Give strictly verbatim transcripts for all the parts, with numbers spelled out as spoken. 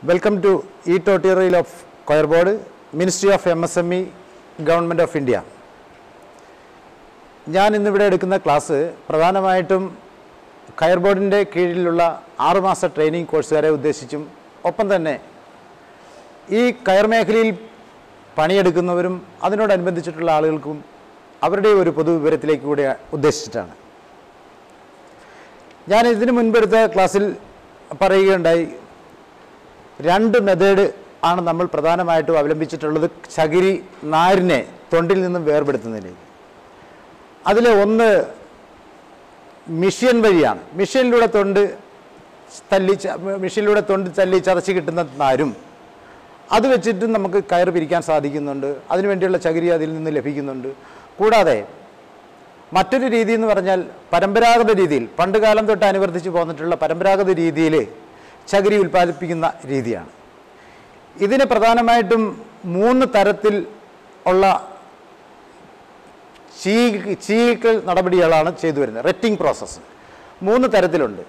Welcome to e-tutorial of Coir Board, Ministry of M S M E, Government of India. ഞാൻ ഇന്നിവിടെ എടുക്കുന്ന class പ്രധാനമായിട്ടും കയർ ബോർഡിൻ്റെ കീഴിലുള്ള ആറുമാസ ട്രെയിനിങ് കോഴ്സുകാരെ ഉദ്ദേശിച്ചും ഒപ്പം തന്നെ ഈ കയർ മേഖലയിൽ പണിയെടുക്കുന്നവരും അതിനോടനുബന്ധിച്ചിട്ടുള്ള ആളുകൾക്കും അവരുടെ ഒരു പൊതുവിവരത്തിലേക്ക് കൂടി ഉദ്ദേശിച്ചിട്ടാണ്. ഞാൻ ഇതിനു മുൻപെടുത്ത ക്ലാസ്സിൽ പറയുകയുണ്ടായി, രണ്ട് മെത്തേഡ് ആണ് നമ്മൾ പ്രധാനമായിട്ടും അവലംബിച്ചിട്ടുള്ളത് ചകിരി നാരിനെ തൊണ്ടിൽ നിന്നും വേർപെടുത്തുന്നതിന്. അതിൽ ഒന്ന് മിഷ്യൻ വഴിയാണ്. മിഷ്യനിലൂടെ തൊണ്ട് തല്ലി മിഷ്യനിലൂടെ തൊണ്ട് തല്ലി ചതച്ച് കിട്ടുന്ന നാരും അത് വെച്ചിട്ട് നമുക്ക് കയർ പിരിക്കാൻ സാധിക്കുന്നുണ്ട്. അതിനുവേണ്ടിയുള്ള ചകിരി അതിൽ നിന്ന് ലഭിക്കുന്നുണ്ട്. കൂടാതെ മറ്റൊരു രീതി എന്ന് പറഞ്ഞാൽ പരമ്പരാഗത രീതിയിൽ പണ്ട് കാലം തൊട്ട് അനുവർത്തിച്ച് പോന്നിട്ടുള്ള പരമ്പരാഗത രീതിയിൽ ചകിരി ഉൽപ്പാദിപ്പിക്കുന്ന രീതിയാണ്. ഇതിന് പ്രധാനമായിട്ടും മൂന്ന് തരത്തിൽ ഉള്ള ചീ ചീക്കൽ നടപടികളാണ് ചെയ്തു വരുന്നത്. റെറ്റിംഗ് പ്രോസസ്സ് മൂന്ന് തരത്തിലുണ്ട്.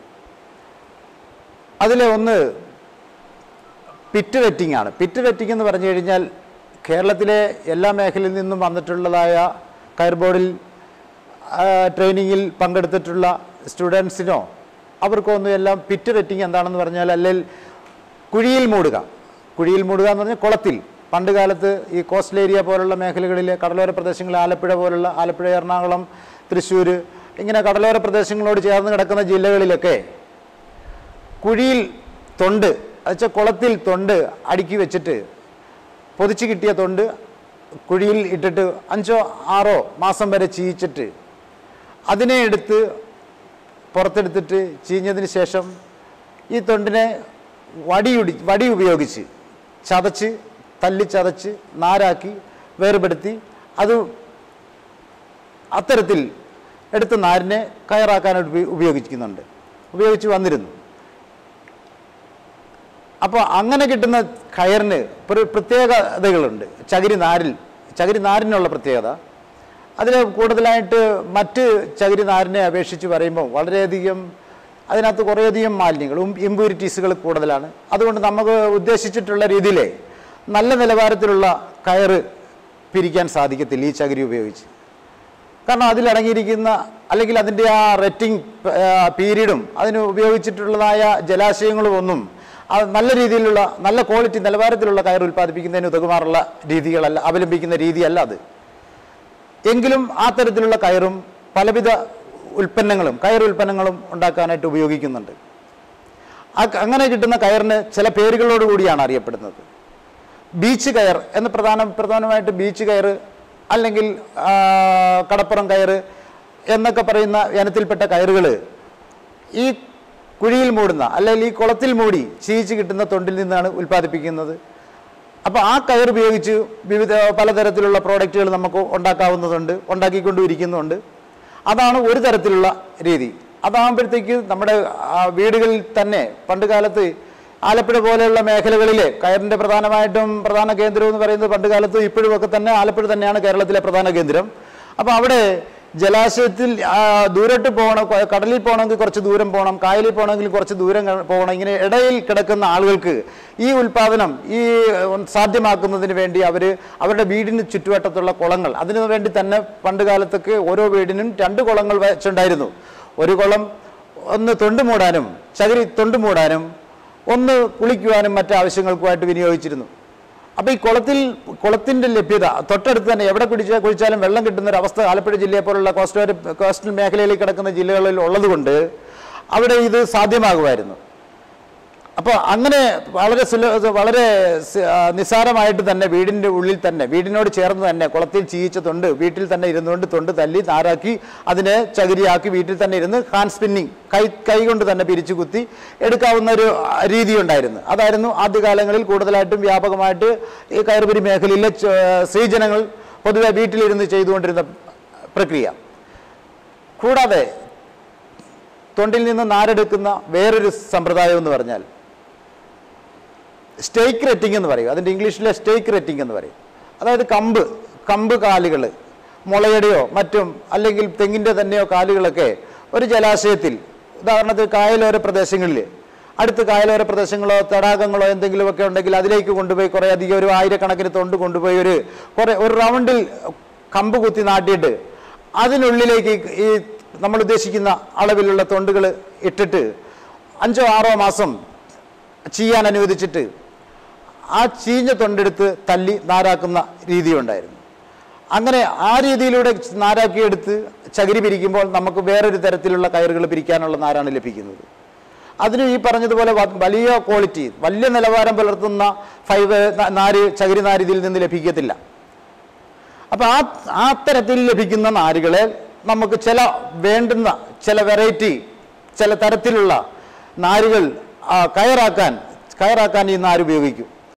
അതിലെ ഒന്ന് പിറ്റ് വെറ്റിംഗ് ആണ്. പിറ്റ് വെറ്റിംഗ് എന്ന് പറഞ്ഞു കഴിഞ്ഞാൽ കേരളത്തിലെ എല്ലാ മേഖലയിൽ നിന്നും വന്നിട്ടുള്ളതായ കയർ ബോർഡിൽ ട്രെയിനിങ്ങിൽ പങ്കെടുത്തിട്ടുള്ള സ്റ്റുഡൻസിനോ അവർക്കൊന്നും എല്ലാം പിറ്റ് വെറ്റിംഗ് എന്താണെന്ന് പറഞ്ഞാൽ, അല്ലെങ്കിൽ കുഴിയിൽ മൂടുക. കുഴിയിൽ മൂടുക എന്ന് പറഞ്ഞാൽ കുളത്തിൽ. പണ്ട് കാലത്ത് ഈ കോസ്റ്റൽ ഏരിയ പോലുള്ള മേഖലകളിലെ കടലോര പ്രദേശങ്ങളിൽ ആലപ്പുഴ പോലുള്ള ആലപ്പുഴ, എറണാകുളം, തൃശ്ശൂർ ഇങ്ങനെ കടലോര പ്രദേശങ്ങളോട് ചേർന്ന് കിടക്കുന്ന ജില്ലകളിലൊക്കെ കുഴിയിൽ തൊണ്ട് എന്നുവെച്ചാൽ കുളത്തിൽ തൊണ്ട് അടുക്കി വെച്ചിട്ട് പൊതിച്ച് കിട്ടിയ തൊണ്ട് കുഴിയിൽ ഇട്ടിട്ട് അഞ്ചോ ആറോ മാസം വരെ ചീയിച്ചിട്ട് അതിനെ എടുത്ത് പുറത്തെടുത്തിട്ട് ചീഞ്ഞതിന് ശേഷം ഈ തൊണ്ടിനെ വടിയുടി വടി ഉപയോഗിച്ച് ചതച്ച് തല്ലി ചതച്ച് നാരാക്കി വേർപെടുത്തി അത് അത്തരത്തിൽ എടുത്ത നാരിനെ കയറാക്കാനായിട്ട് ഉപയോഗിക്കുന്നുണ്ട് ഉപയോഗിച്ച് വന്നിരുന്നു. അപ്പോൾ അങ്ങനെ കിട്ടുന്ന കയറിന് പ്രത്യേകതകളുണ്ട്. ചകിരി നാരിൽ ചകിരി നാരിനുള്ള പ്രത്യേകത അതിൽ കൂടുതലായിട്ട് മറ്റ് ചകിരി നാരിനെ അപേക്ഷിച്ച് പറയുമ്പോൾ വളരെയധികം അതിനകത്ത് കുറേയധികം മാലിന്യങ്ങളും ഇമ്പ്യൂരിറ്റീസുകൾ കൂടുതലാണ്. അതുകൊണ്ട് നമുക്ക് ഉദ്ദേശിച്ചിട്ടുള്ള രീതിയിൽ നല്ല നിലവാരത്തിലുള്ള കയറ് പിരിക്കാൻ സാധിക്കത്തില്ല ഈ ചകിരി ഉപയോഗിച്ച്. കാരണം അതിലടങ്ങിയിരിക്കുന്ന അല്ലെങ്കിൽ അതിൻ്റെ ആ റെറ്റിംഗ് പീരീഡും അതിന് ഉപയോഗിച്ചിട്ടുള്ളതായ ജലാശയങ്ങളും ഒന്നും നല്ല രീതിയിലുള്ള നല്ല ക്വാളിറ്റി നിലവാരത്തിലുള്ള കയർ ഉൽപ്പാദിപ്പിക്കുന്നതിന് ഉതകുമാറുള്ള രീതികളല്ല, അവലംബിക്കുന്ന രീതിയല്ല അത്. എങ്കിലും ആ തരത്തിലുള്ള കയറും പലവിധ ഉൽപ്പന്നങ്ങളും കയർ ഉൽപ്പന്നങ്ങളും ഉണ്ടാക്കാനായിട്ട് ഉപയോഗിക്കുന്നുണ്ട്. ആ അങ്ങനെ കിട്ടുന്ന കയറിന് ചില പേരുകളോട് കൂടിയാണ് അറിയപ്പെടുന്നത്. ബീച്ച് കയർ എന്ന് പ്രധാന പ്രധാനമായിട്ട് ബീച്ച് കയർ അല്ലെങ്കിൽ കടപ്പുറം കയർ എന്നൊക്കെ പറയുന്ന ഇനത്തിൽപ്പെട്ട കയറുകൾ ഈ കുഴിയിൽ മൂടുന്ന അല്ലെങ്കിൽ ഈ കുളത്തിൽ മൂടി ചീയിച്ച് കിട്ടുന്ന തൊണ്ടിൽ നിന്നാണ് ഉൽപ്പാദിപ്പിക്കുന്നത്. അപ്പോൾ ആ കയർ ഉപയോഗിച്ച് വിവിധ പലതരത്തിലുള്ള പ്രോഡക്റ്റുകൾ നമുക്ക് ഉണ്ടാക്കാവുന്നതുണ്ട്, ഉണ്ടാക്കിക്കൊണ്ടിരിക്കുന്നുണ്ട്. അതാണ് ഒരു തരത്തിലുള്ള രീതി. അതാകുമ്പോഴത്തേക്ക് നമ്മുടെ വീടുകളിൽ തന്നെ പണ്ട് കാലത്ത് ആലപ്പുഴ പോലെയുള്ള മേഖലകളിൽ കയറിൻ്റെ പ്രധാനമായിട്ടും പ്രധാന കേന്ദ്രം എന്ന് പറയുന്നത് പണ്ട് കാലത്ത് ഇപ്പോഴുമൊക്കെ തന്നെ ആലപ്പുഴ തന്നെയാണ് കേരളത്തിലെ പ്രധാന കേന്ദ്രം. അപ്പോൾ അവിടെ ജലാശയത്തിൽ ദൂരോട്ട് പോകണം, കടലിൽ പോകണമെങ്കിൽ കുറച്ച് ദൂരം പോകണം, കായലിൽ പോകണമെങ്കിൽ കുറച്ച് ദൂരം പോകണം. ഇങ്ങനെ ഇടയിൽ കിടക്കുന്ന ആളുകൾക്ക് ഈ ഉൽപ്പാദനം ഈ സാധ്യമാക്കുന്നതിന് വേണ്ടി അവർ അവരുടെ വീടിന് ചുറ്റുവട്ടത്തുള്ള കുളങ്ങൾ, അതിനു വേണ്ടി തന്നെ പണ്ട് കാലത്തൊക്കെ ഓരോ വീടിനും രണ്ട് കുളങ്ങൾ വെച്ചുണ്ടായിരുന്നു. ഒരു കുളം ഒന്ന് തൊണ്ട് മൂടാനും ചകിരി തൊണ്ട് മൂടാനും ഒന്ന് കുളിക്കുവാനും മറ്റാവശ്യങ്ങൾക്കുമായിട്ട് വിനിയോഗിച്ചിരുന്നു. അപ്പോൾ ഈ കുളത്തിൽ കുളത്തിൻ്റെ ലഭ്യത തൊട്ടടുത്ത് തന്നെ എവിടെ കുടിച്ചാൽ കുഴിച്ചാലും വെള്ളം കിട്ടുന്നൊരവസ്ഥ ആലപ്പുഴ ജില്ലയെ പോലുള്ള കോസ്റ്റൽ കോസ്റ്റൽ മേഖലയിൽ കിടക്കുന്ന ജില്ലകളിൽ ഉള്ളതുകൊണ്ട് അവിടെ ഇത് സാധ്യമാകുമായിരുന്നു. അപ്പോൾ അങ്ങനെ വളരെ സുല വളരെ നിസ്സാരമായിട്ട് തന്നെ വീടിൻ്റെ ഉള്ളിൽ തന്നെ വീടിനോട് ചേർന്ന് തന്നെ കുളത്തിൽ ചീയിച്ച തൊണ്ട് വീട്ടിൽ തന്നെ ഇരുന്നുകൊണ്ട് തൊണ്ട് തല്ലി നാരാക്കി അതിനെ ചകിരിയാക്കി വീട്ടിൽ തന്നെ ഇരുന്ന് ഹാൻഡ് സ്പിന്നിങ് കൈ കൈ കൊണ്ട് തന്നെ പിരിച്ചു കുത്തി എടുക്കാവുന്ന ഒരു രീതി ഉണ്ടായിരുന്നു. അതായിരുന്നു ആദ്യകാലങ്ങളിൽ കൂടുതലായിട്ടും വ്യാപകമായിട്ട് ഈ കയർപിരി മേഖലയിലെ സ്ത്രീജനങ്ങൾ പൊതുവെ വീട്ടിലിരുന്ന് ചെയ്തുകൊണ്ടിരുന്ന പ്രക്രിയ. കൂടാതെ തൊണ്ടിൽ നിന്ന് നാരെടുക്കുന്ന വേറൊരു സമ്പ്രദായം എന്ന് പറഞ്ഞാൽ സ്റ്റേക്ക് റെറ്റിംഗ് എന്ന് പറയും. അതിൻ്റെ ഇംഗ്ലീഷിലെ സ്റ്റേക്ക് റെറ്റിംഗ് എന്ന് പറയും. അതായത് കമ്പ് കമ്പ് കാലുകൾ മുളയുടെയോ മറ്റും അല്ലെങ്കിൽ തെങ്ങിൻ്റെ തന്നെയോ കാലുകളൊക്കെ ഒരു ജലാശയത്തിൽ, ഉദാഹരണത്തിന് കായലോര പ്രദേശങ്ങളിൽ അടുത്ത് കായലോര പ്രദേശങ്ങളോ തടാകങ്ങളോ എന്തെങ്കിലുമൊക്കെ ഉണ്ടെങ്കിൽ അതിലേക്ക് കൊണ്ടുപോയി കുറേ അധികം ഒരു ആയിരക്കണക്കിന് തൊണ്ട് കൊണ്ടുപോയി ഒരു കുറേ ഒരു റൗണ്ടിൽ കമ്പ് കുത്തി നാട്ടിയിട്ട് അതിനുള്ളിലേക്ക് ഈ നമ്മൾ ഉദ്ദേശിക്കുന്ന അളവിലുള്ള തൊണ്ടുകൾ ഇട്ടിട്ട് അഞ്ചോ ആറോ മാസം ചെയ്യാൻ അനുവദിച്ചിട്ട് ആ ചീഞ്ഞ തൊണ്ടെടുത്ത് തല്ലി നാരാക്കുന്ന രീതിയുണ്ടായിരുന്നു. അങ്ങനെ ആ രീതിയിലൂടെ നാരാക്കിയെടുത്ത് ചകിരി പിരിക്കുമ്പോൾ നമുക്ക് വേറൊരു തരത്തിലുള്ള കയറുകൾ പിരിക്കാനുള്ള നാരാണ് ലഭിക്കുന്നത്. അതിന് ഈ പറഞ്ഞതുപോലെ വലിയ ക്വാളിറ്റി വലിയ നിലവാരം പുലർത്തുന്ന ഫൈബർ നാര് ചകിരി നാര് ഇതിൽ നിന്ന് ലഭിക്കത്തില്ല. അപ്പോൾ ആ ആ തരത്തിൽ ലഭിക്കുന്ന നാരുകളെ നമുക്ക് ചില വേണ്ടുന്ന ചില വെറൈറ്റി ചില തരത്തിലുള്ള നാരുകൾ കയറാക്കാൻ കയറാക്കാൻ ഈ നാര് ഉപയോഗിക്കും.